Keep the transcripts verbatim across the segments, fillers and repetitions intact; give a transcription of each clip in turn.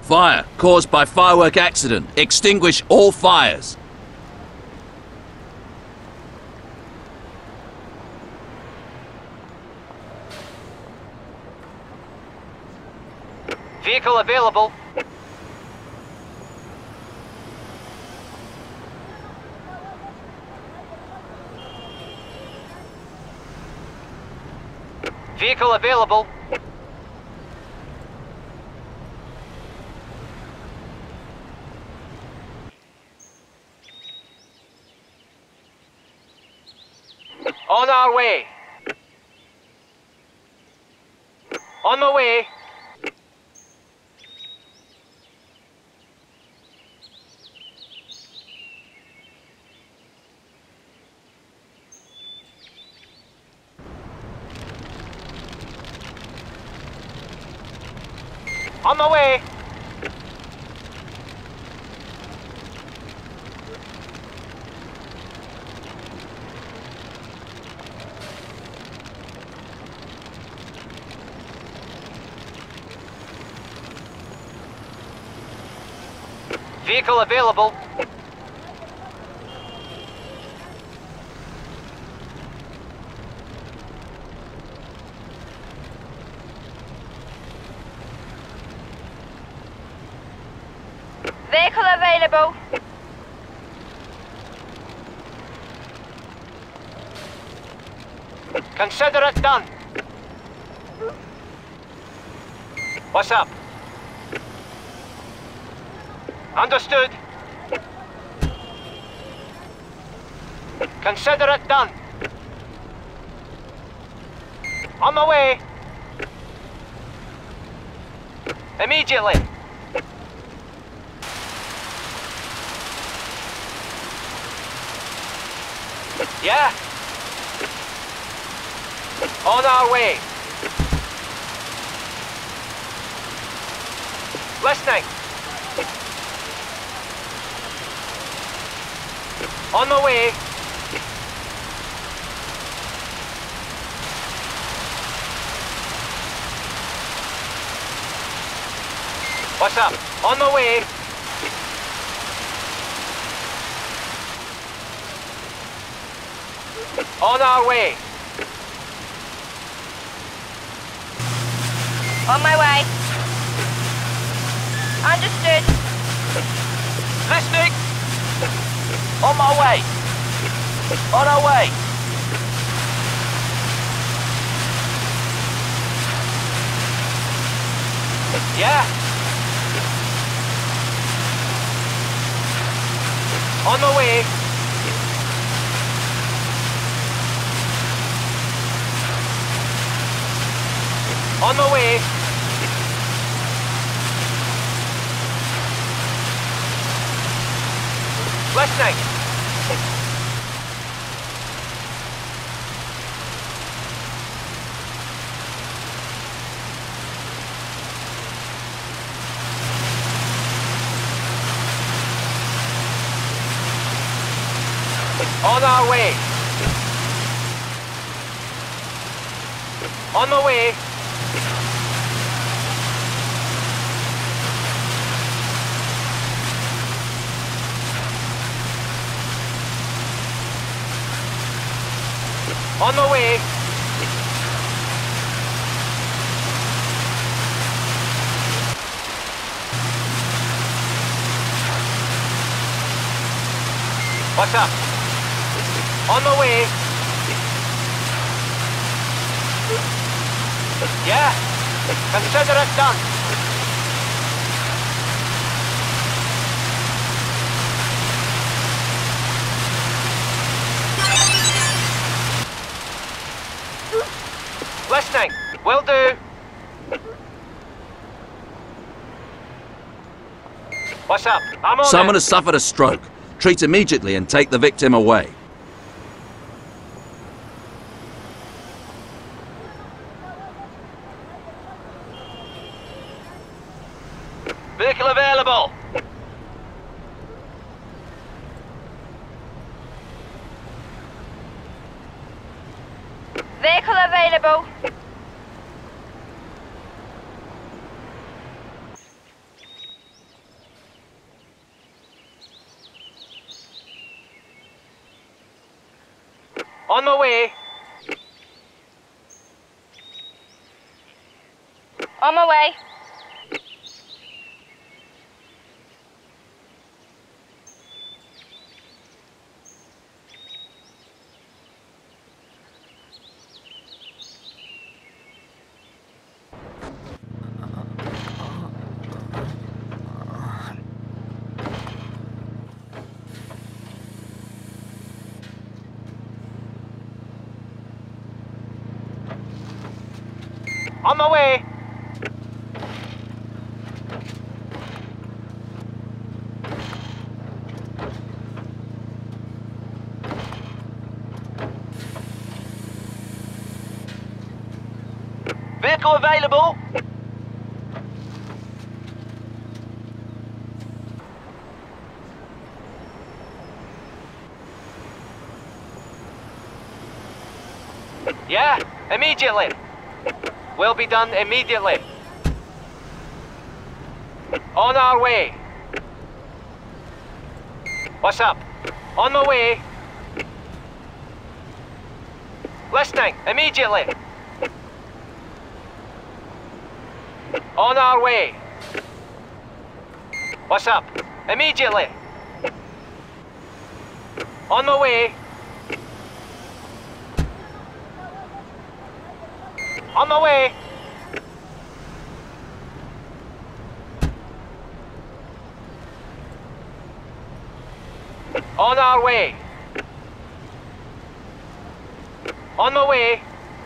Fire caused by firework accident. Extinguish all fires. Vehicle available. Vehicle available. On our way. On the way. On the way. Vehicle available. Vehicle available. Consider it done. What's up? Understood. Consider it done. On the way. Immediately. Yeah? On our way. Listening. On the way. What's up? On the way. On our way. On my way. Understood. Listening. On my way. On our way. Yeah. On the way. On the way. Listening. On our way. On the way. On the way. What's up? On the way. Yeah. Consider it done. Listening. Will do. What's up? I'm on Someone it. has suffered a stroke. Treat immediately and take the victim away. Vehicle available. Vehicle available. On my way. On my way. On my way. Vehicle available. Yeah, immediately. Will be done immediately. On our way. What's up? On my way. Listening, immediately. On our way. What's up? Immediately. On my way. On my way. On our way. On my way.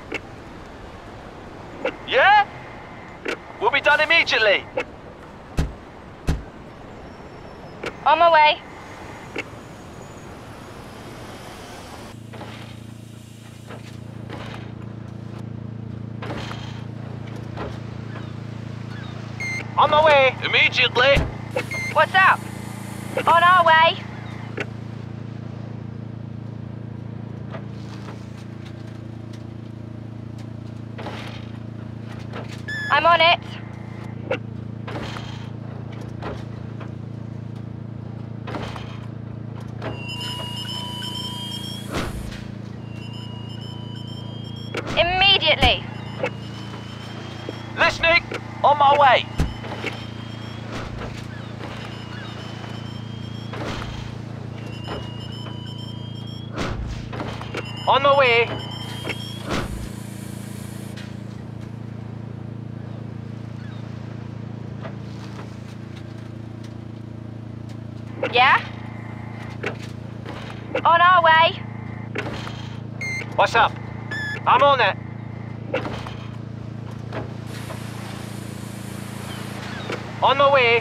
Yeah? Will be done immediately. On my way. On my way. Immediately. What's up? On our way. I'm on it. Immediately. Listening. On my way. On my way. Yeah? On our way. What's up? I'm on it. On my way.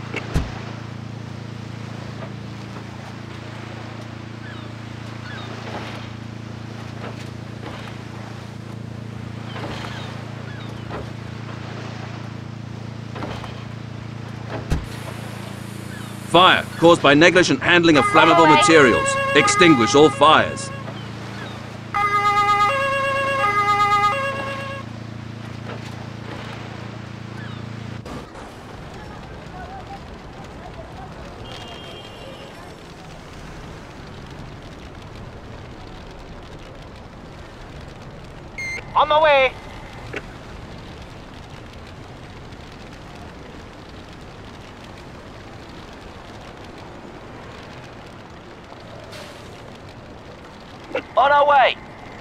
Fire caused by negligent handling of flammable materials. Extinguish all fires. On my way. On our way.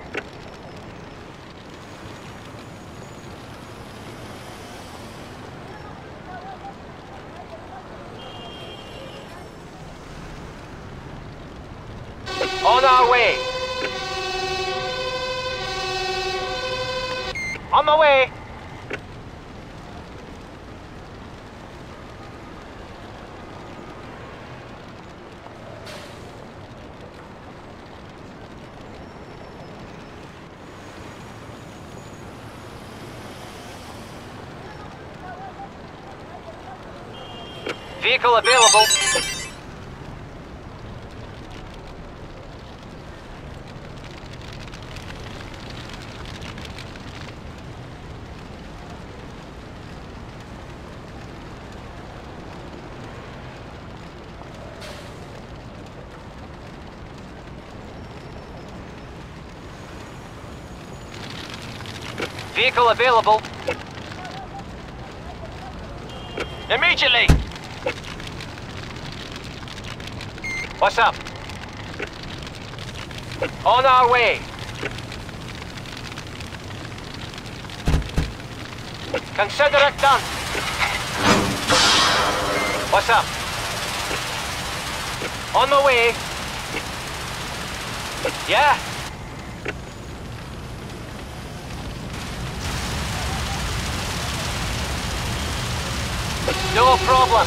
On our way. On my way. Vehicle available. Vehicle available. Immediately! What's up? On our way. Consider it done. What's up? On the way. Yeah? No problem.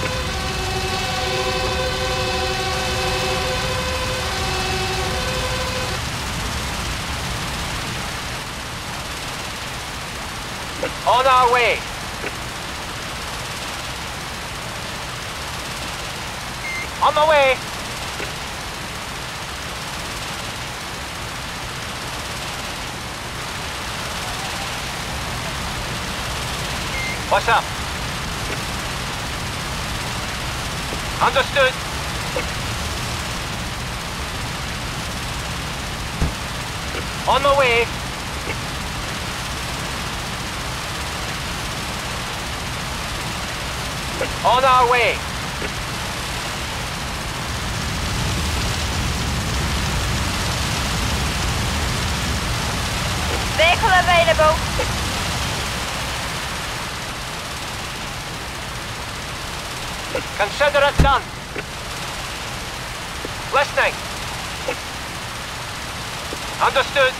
On our way. On the way. What's up? Understood. On the way. On our way. Vehicle available. Consider it done. Listening. Understood.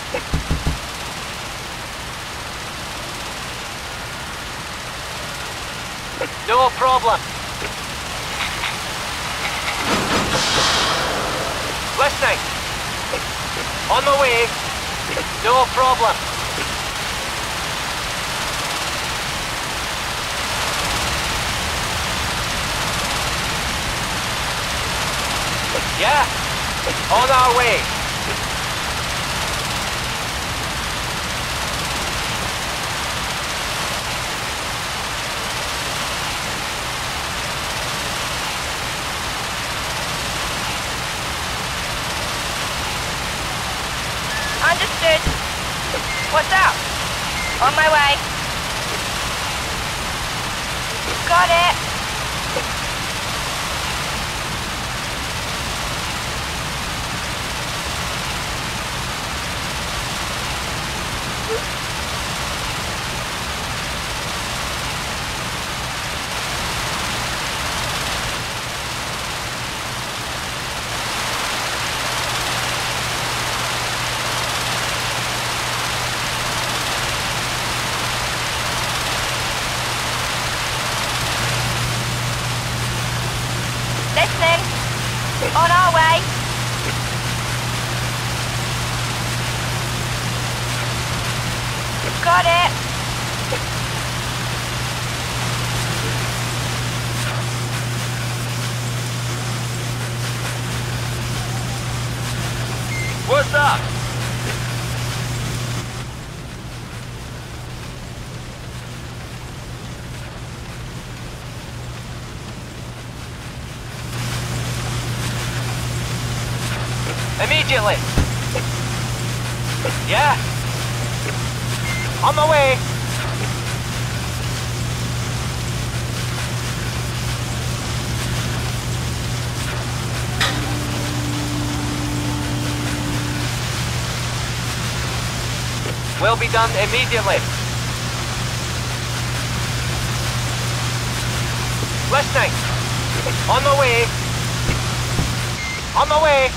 No problem. Listening. On the way. No problem. Yeah. On our way. Understood. What's up? On my way. Got it. Listening. On our way. Got it. What's up? Immediately. Yeah. On the way. Will be done immediately. Listening. On the way. On the way.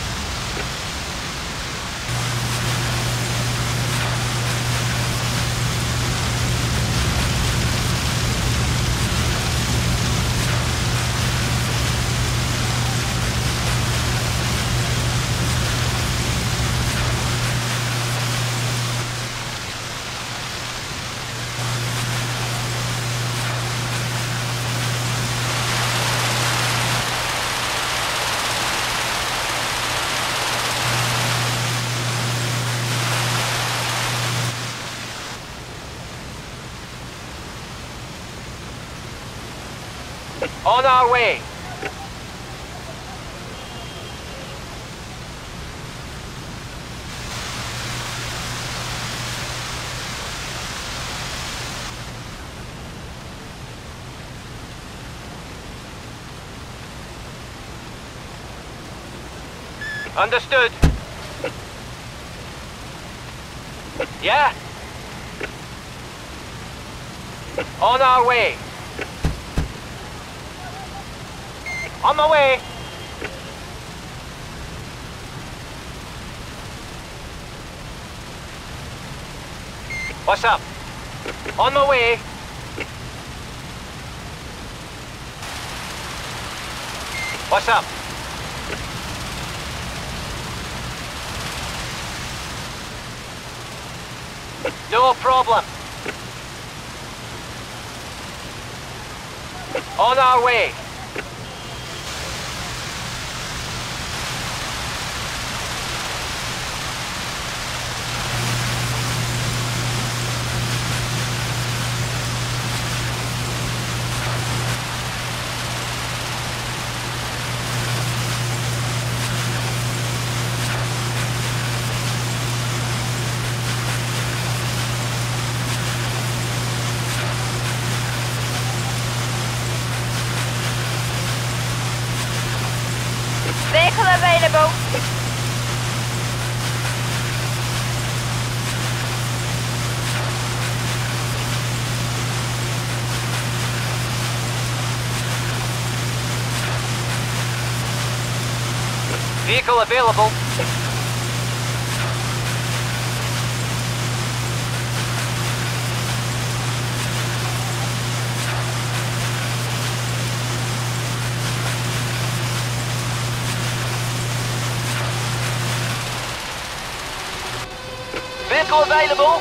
On our way. Understood. Yeah? On our way. On my way. What's up? On my way. What's up? No problem. On our way. Vehicle available. Vehicle available. Vehicle available.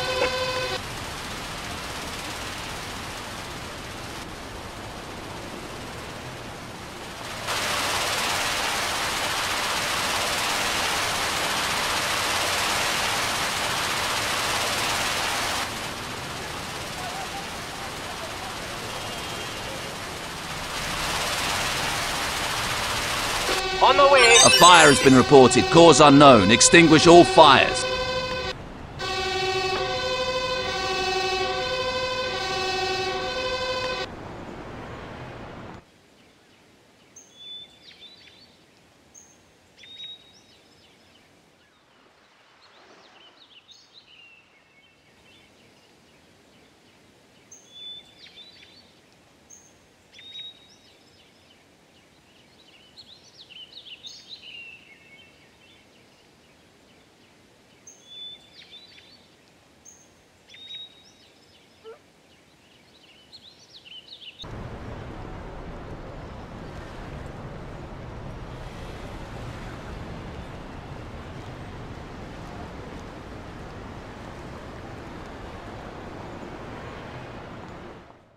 On the way. A fire has been reported. Cause unknown. Extinguish all fires.